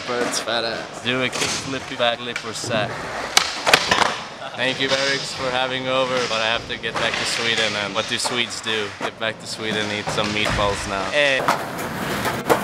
Bird's fat ass. Do a kickflip, backflip, or sack. Thank you, Eric, for having over, but I have to get back to Sweden. And what do Swedes do? Get back to Sweden and eat some meatballs now. Hey.